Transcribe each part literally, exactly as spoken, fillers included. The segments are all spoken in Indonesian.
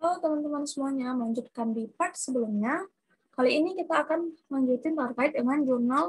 Halo teman-teman semuanya, melanjutkan di part sebelumnya. Kali ini kita akan lanjutin terkait dengan jurnal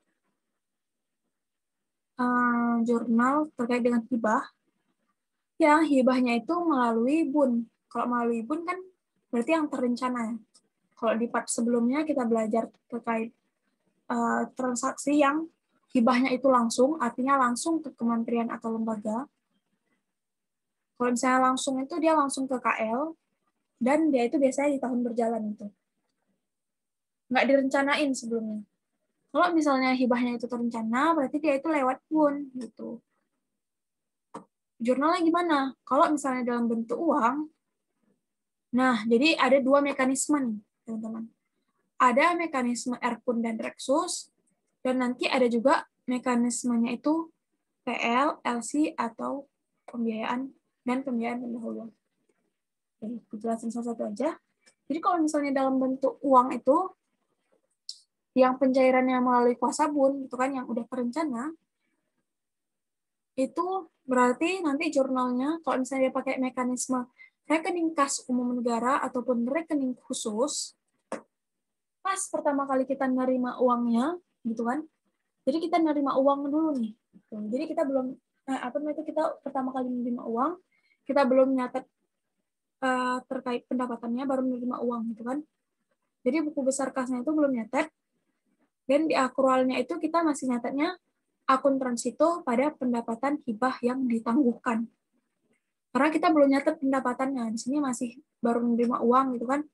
uh, jurnal terkait dengan hibah. Yang hibahnya itu melalui B U N. Kalau melalui B U N kan berarti yang terencana. Kalau di part sebelumnya kita belajar terkait uh, transaksi yang hibahnya itu langsung, artinya langsung ke kementerian atau lembaga. Kalau misalnya langsung itu dia langsung ke K L, dan dia itu biasanya di tahun berjalan itu. Nggak direncanain sebelumnya. Kalau misalnya hibahnya itu terencana, berarti dia itu lewat B U N gitu. Jurnalnya gimana? Kalau misalnya dalam bentuk uang, nah jadi ada dua mekanisme nih, teman-teman. Ada mekanisme Erpun dan Reksus, dan nanti ada juga mekanismenya itu P L, L C, atau pembiayaan dan pembiayaan pendahuluan. Jadi, aku jelasin salah satu aja. Jadi kalau misalnya dalam bentuk uang itu, yang pencairannya melalui kuasa B U N, itu kan yang udah terencana, itu berarti nanti jurnalnya, kalau misalnya dia pakai mekanisme rekening kas umum negara ataupun rekening khusus, pas pertama kali kita nerima uangnya, gitu kan, jadi kita nerima uang dulu nih. Jadi kita belum, eh, apa namanya itu, kita pertama kali menerima uang, kita belum nyatet uh, terkait pendapatannya, baru menerima uang, gitu kan. Jadi buku besar kasnya itu belum nyatet, dan di akrualnya itu kita masih nyatetnya akun transito pada pendapatan hibah yang ditangguhkan. Karena kita belum nyatet pendapatannya, di sini masih baru menerima uang gitu kan.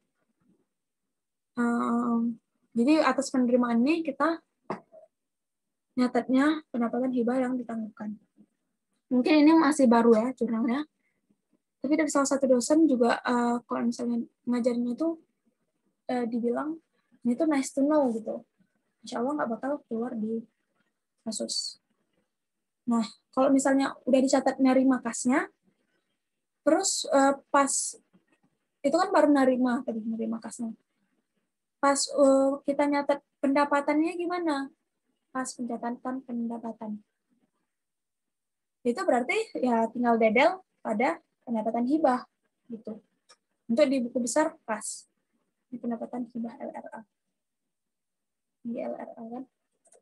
Um, jadi atas penerimaan ini kita nyatetnya pendapatan hibah yang ditangguhkan. Mungkin ini masih baru ya jurnalnya. Tapi dari salah satu dosen juga uh, kalau misalnya ngajarin itu uh, dibilang ini tuh nice to know gitu. Insya Allah nggak bakal keluar di kasus. Nah, kalau misalnya udah dicatat nerima kasnya, terus uh, pas itu kan baru nerima tadi nerima kasnya. Pas uh, kita nyatet pendapatannya gimana? Pas pencatatan pendapatan. Itu berarti ya tinggal dedel pada pendapatan hibah gitu. Untuk di buku besar pas di pendapatan hibah L R A. Di L R A kan?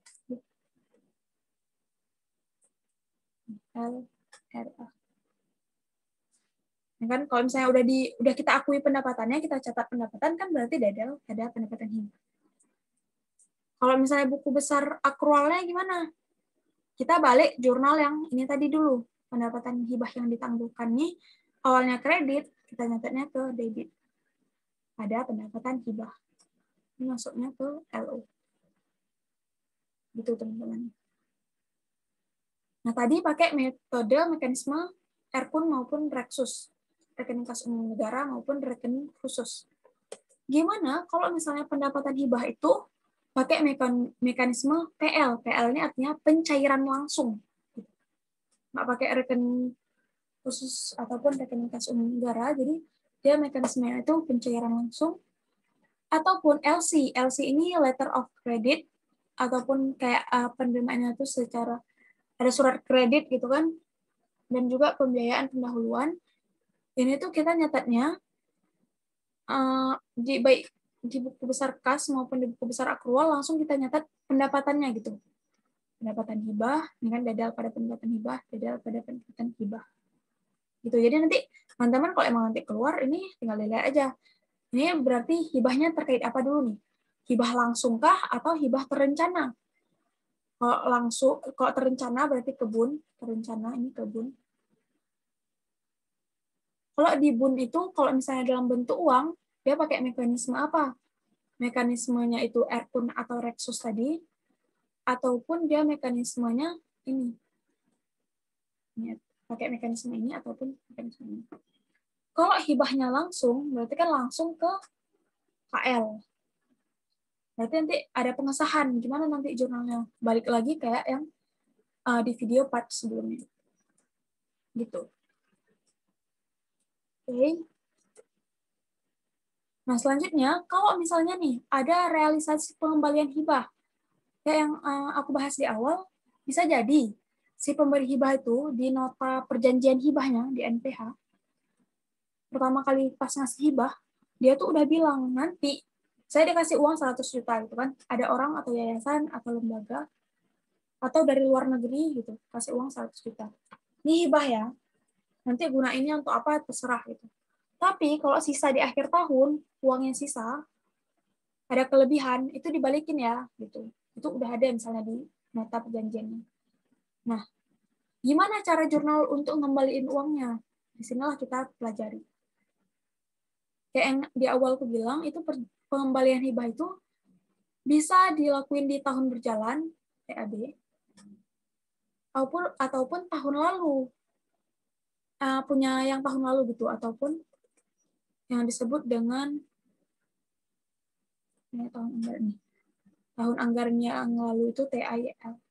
L R A. Ya kan kalau misalnya udah di udah kita akui pendapatannya, kita catat pendapatan kan berarti dedel ada pendapatan hibah. Kalau misalnya buku besar akrualnya gimana? Kita balik jurnal yang ini tadi dulu. Pendapatan hibah yang ditangguhkan nih, awalnya kredit, kita nyatetnya ke debit. Ada pendapatan hibah. Ini masuknya ke L O. Gitu, teman-teman. Nah, tadi pakai metode mekanisme Erpun maupun Reksus. Rekening kas umum negara maupun rekening khusus. Gimana kalau misalnya pendapatan hibah itu pakai mekanisme P L. P L ini artinya pencairan langsung. Nggak pakai rekening khusus ataupun rekening kas umum negara, jadi dia mekanismenya itu pencairan langsung. Ataupun L C. L C ini letter of credit, ataupun kayak uh, penerimaannya itu secara ada surat kredit gitu kan, dan juga pembiayaan pendahuluan. Ini tuh kita nyatetnya uh, di baik di buku besar kas maupun di buku besar akrual langsung kita nyatet pendapatannya gitu. Pendapatan hibah, dengan dadal pada pendapatan hibah, dadal pada pendapatan hibah. Gitu. Jadi nanti teman-teman kalau emang nanti keluar ini tinggal dilihat aja. Ini berarti hibahnya terkait apa dulu nih? Hibah langsungkah atau hibah terencana? Kalau langsung, kalau terencana berarti kebun, terencana ini kebun. Kalau di B U N itu, kalau misalnya dalam bentuk uang, dia pakai mekanisme apa? Mekanismenya itu Erpun atau Reksus tadi, ataupun dia mekanismenya ini. ini pakai mekanisme ini ataupun mekanisme ini. Kalau hibahnya langsung, berarti kan langsung ke K L. Berarti nanti ada pengesahan. Gimana nanti jurnalnya? Balik lagi kayak yang uh, di video part sebelumnya. Gitu. Oke. Okay. Nah, selanjutnya, kalau misalnya nih, ada realisasi pengembalian hibah. Kayak yang uh, aku bahas di awal, bisa jadi si pemberi hibah itu di nota perjanjian hibahnya di N P H, pertama kali pas ngasih hibah, dia tuh udah bilang, nanti saya dikasih uang seratus juta gitu kan. Ada orang atau yayasan atau lembaga atau dari luar negeri gitu, kasih uang seratus juta. Ini hibah ya. Nanti gunainnya untuk apa terserah gitu. Tapi kalau sisa di akhir tahun, uang yang sisa ada kelebihan, itu dibalikin ya gitu. Itu udah ada misalnya di nota perjanjiannya. Nah, gimana cara jurnal untuk ngembaliin uangnya? Disinilah kita pelajari. Kayak yang di awal aku bilang, itu pengembalian hibah itu bisa dilakuin di tahun berjalan, T A B, ataupun, ataupun tahun lalu. Uh, punya yang tahun lalu gitu, ataupun yang disebut dengan ya, tahun anggaran nih. Tahun anggarannya yang lalu itu T A Y L.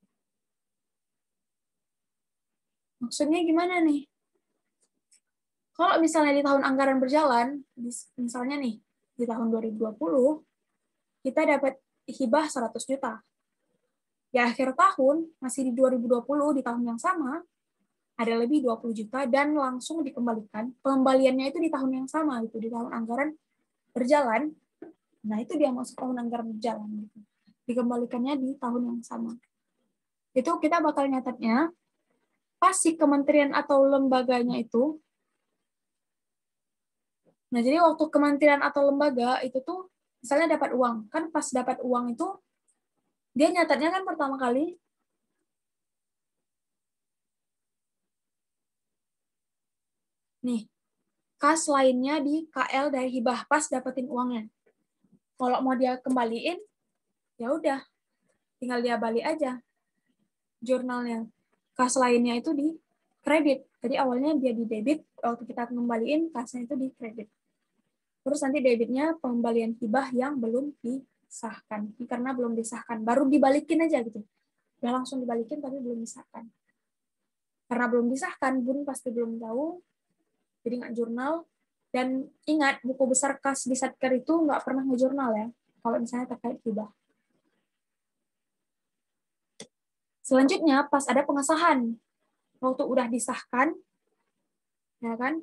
Maksudnya gimana nih? Kalau misalnya di tahun anggaran berjalan, misalnya nih, di tahun dua ribu dua puluh, kita dapat hibah seratus juta. Di akhir tahun, masih di dua ribu dua puluh, di tahun yang sama, ada lebih dua puluh juta, dan langsung dikembalikan. Pengembaliannya itu di tahun yang sama, gitu, di tahun anggaran berjalan. Nah, itu dia masuk tahun anggaran berjalan. Gitu. Dikembalikannya di tahun yang sama. Itu kita bakal nyatetnya, pas si kementerian atau lembaganya itu. Nah, jadi waktu kementerian atau lembaga itu tuh, misalnya dapat uang. Kan pas dapat uang itu, dia nyatetnya kan pertama kali, nih, kas lainnya di K L dari hibah, pas dapetin uangnya. Kalau mau dia kembaliin, ya udah, tinggal dia balik aja jurnalnya. Kas lainnya itu di kredit. Jadi awalnya dia di debit, waktu kita kembaliin, kasnya itu di kredit. Terus nanti debitnya pengembalian hibah yang belum disahkan. Ini karena belum disahkan, baru dibalikin aja gitu. Udah langsung dibalikin tapi belum disahkan. Karena belum disahkan, Bun pasti belum tahu, jadi nggak jurnal. Dan ingat, buku besar kas di Satker itu nggak pernah ngejurnal ya, kalau misalnya terkait hibah. Selanjutnya, pas ada pengesahan, waktu udah disahkan, ya kan?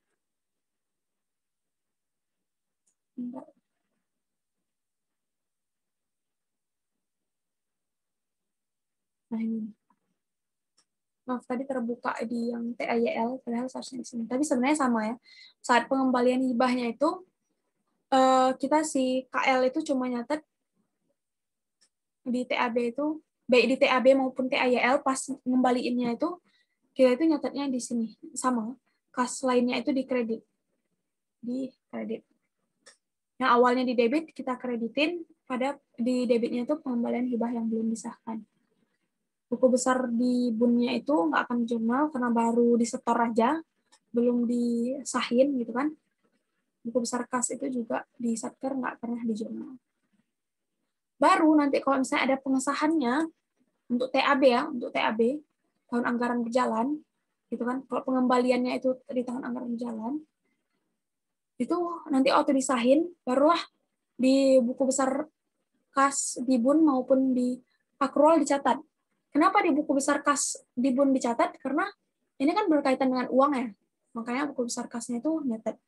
Nah ini. Maaf, tadi terbuka di yang T A Y L, padahal seharusnya di sini. Tapi sebenarnya sama ya. Saat pengembalian hibahnya itu, kita si K L itu cuma nyatet di T A B itu, baik di T A B maupun T A Y L, pas ngembaliinnya itu, kita itu nyatetnya di sini. Sama. Kas lainnya itu di kredit. Di kredit. Yang awalnya di debit, kita kreditin, pada di debitnya itu pengembalian hibah yang belum disahkan. Buku besar di bunnya itu nggak akan jurnal karena baru disetor aja, belum disahin gitu kan. Buku besar kas itu juga di Satker nggak pernah di jurnal. Baru nanti kalau misalnya ada pengesahannya untuk T A B ya, untuk T A B tahun anggaran berjalan, gitu kan. Kalau pengembaliannya itu di tahun anggaran berjalan, itu nanti auto disahin, barulah di buku besar kas di bun maupun di akrual dicatat. Kenapa di buku besar kas di bun dicatat? Karena ini kan berkaitan dengan uang ya. Makanya buku besar kasnya itu nyatet.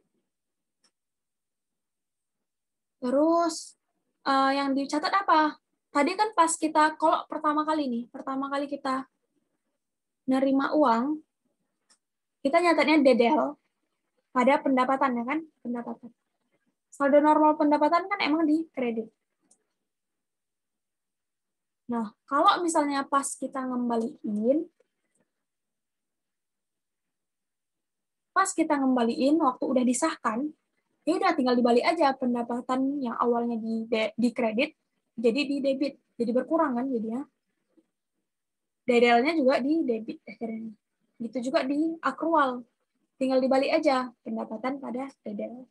Terus uh, yang dicatat apa? Tadi kan pas kita, kalau pertama kali nih, pertama kali kita nerima uang, kita nyatetnya dedel pada pendapatan ya kan? Pendapatan. Saldo normal pendapatan kan emang di kredit. Nah, kalau misalnya pas kita ngembaliin, pas kita ngembaliin waktu udah disahkan, ya udah tinggal dibalik aja pendapatan yang awalnya di di kredit jadi di debit, jadi berkurang kan jadinya. Dedelnya juga di debit akhirnya. Gitu juga di akrual, tinggal dibalik aja pendapatan pada dedel.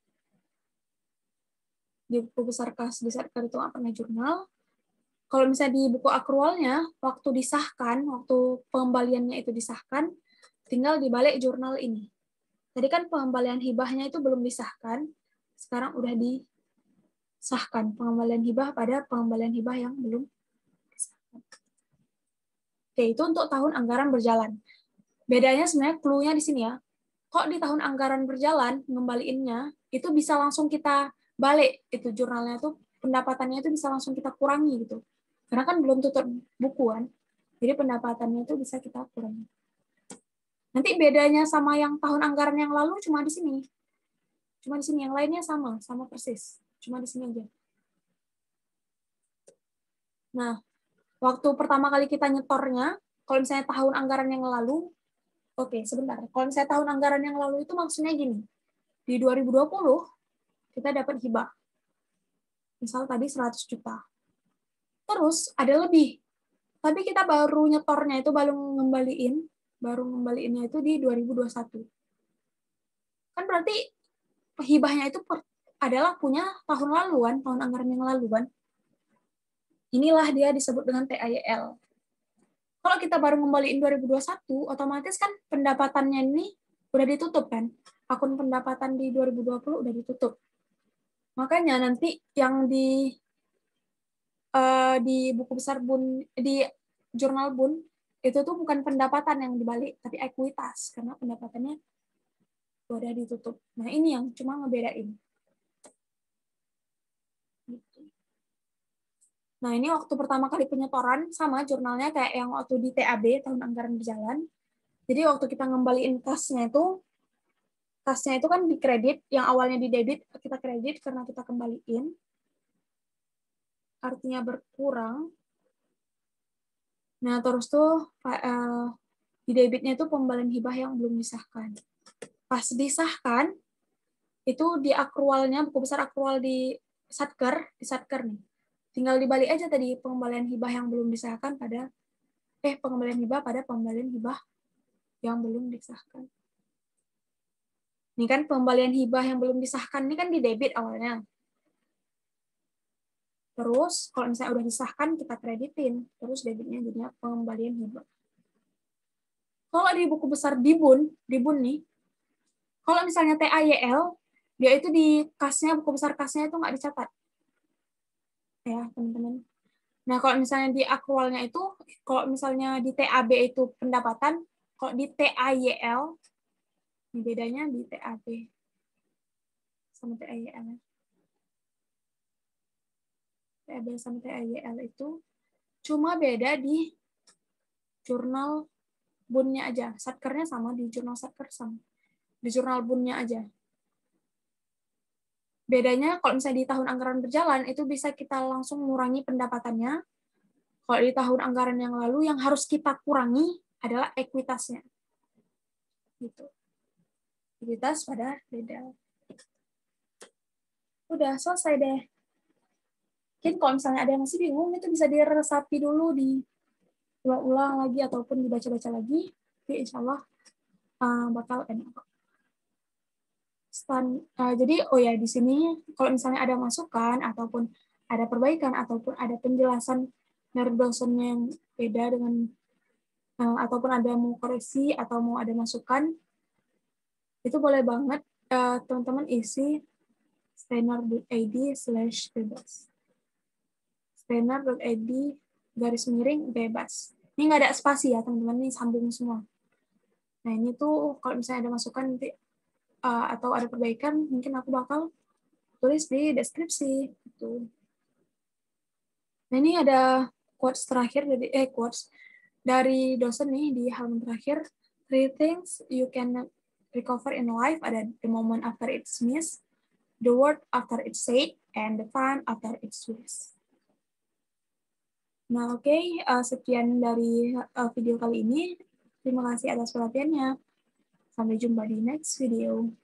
Di buku besar kas di Satker itu nggak pernah jurnal. Kalau misalnya di buku akrualnya, waktu disahkan, waktu pengembaliannya itu disahkan, tinggal dibalik jurnal ini. Tadi kan pengembalian hibahnya itu belum disahkan, sekarang udah disahkan pengembalian hibah pada pengembalian hibah yang belum disahkan. Oke, itu untuk tahun anggaran berjalan. Bedanya sebenarnya clue-nya di sini ya. kok di tahun anggaran berjalan ngembaliinnya itu bisa langsung kita balik, itu jurnalnya tuh pendapatannya itu bisa langsung kita kurangi gitu. Karena kan belum tutup buku kan. Jadi pendapatannya itu bisa kita kurangi. Nanti bedanya sama yang tahun anggaran yang lalu cuma di sini. Cuma di sini, yang lainnya sama, sama persis. Cuma di sini aja. Nah, waktu pertama kali kita nyetornya, kalau misalnya tahun anggaran yang lalu, oke, sebentar. Kalau misalnya tahun anggaran yang lalu itu maksudnya gini. Di dua ribu dua puluh, kita dapat hibah. Misal tadi seratus juta. Terus ada lebih. Tapi kita baru nyetornya itu baru ngembaliin, baru ngembaliinnya itu di dua ribu dua puluh satu. Kan berarti hibahnya itu adalah punya tahun lalu kan, tahun anggaran yang lalu kan. Inilah dia disebut dengan T A Y L. Kalau kita baru ngembaliin dua ribu dua puluh satu, otomatis kan pendapatannya ini udah ditutup kan. Akun pendapatan di dua ribu dua puluh udah ditutup. Makanya nanti yang di uh, di buku besar Bun, di jurnal Bun, itu tuh bukan pendapatan yang dibalik, tapi ekuitas, karena pendapatannya udah ditutup. Nah, ini yang cuma ngebedain. Nah, ini waktu pertama kali penyetoran, sama jurnalnya kayak yang waktu di T A B, tahun anggaran berjalan. Jadi waktu kita ngembaliin kasnya itu, kasnya itu kan di kredit, yang awalnya di debit, kita kredit karena kita kembaliin. Artinya berkurang. Nah, terus tuh uh, di debitnya itu pembalian hibah yang belum disahkan. Pas disahkan, itu di akrualnya, buku besar akrual di Satker, di Satker nih. Tinggal dibalik aja tadi pengembalian hibah yang belum disahkan pada, eh pengembalian hibah pada pengembalian hibah yang belum disahkan. Ini kan pengembalian hibah yang belum disahkan, ini kan di debit awalnya. Terus, kalau misalnya udah disahkan, kita kreditin. Terus debitnya jadinya pengembalian hibah. Kalau di buku besar di Bun, di Bun nih, kalau misalnya T A Y L, dia itu di kasnya, buku besar kasnya itu nggak dicatat. Ya, teman-teman. Nah, kalau misalnya di akrualnya itu, kalau misalnya di T A B itu pendapatan, kalau di T A Y L, ini bedanya di T A B sama T A Y L. T A B sama T A Y L itu cuma beda di jurnal Bunnya aja. Satkernya sama, di jurnal Satker sama. Di jurnal Bunnya aja. Bedanya kalau misalnya di tahun anggaran berjalan, itu bisa kita langsung mengurangi pendapatannya. Kalau di tahun anggaran yang lalu, yang harus kita kurangi adalah ekuitasnya. Gitu. Ekuitas pada bedal. Udah selesai deh. Mungkin kalau misalnya ada yang masih bingung, itu bisa diresapi dulu, diulang lagi, ataupun dibaca-baca lagi. Jadi insya Allah uh, bakal enak. Stand, uh, jadi, oh ya, di sini kalau misalnya ada masukan, ataupun ada perbaikan, ataupun ada penjelasan dari dosennya yang beda dengan, uh, ataupun ada mau koreksi, atau mau ada masukan, itu boleh banget uh, teman-teman isi stenar.id slash bebas. stenar.id garis miring bebas. Ini nggak ada spasi ya teman-teman, ini sambung semua. Nah ini tuh kalau misalnya ada masukan nanti uh, atau ada perbaikan, mungkin aku bakal tulis di deskripsi. Gitu. Nah ini ada quotes terakhir dari eh quotes dari dosen nih di halaman terakhir. Three things you can recover in life ada the moment after it's missed, the word after it's said, and the time after it's lost. Nah, oke, okay. uh, sekian dari uh, video kali ini. Terima kasih atas perhatiannya. Sampai jumpa di next video.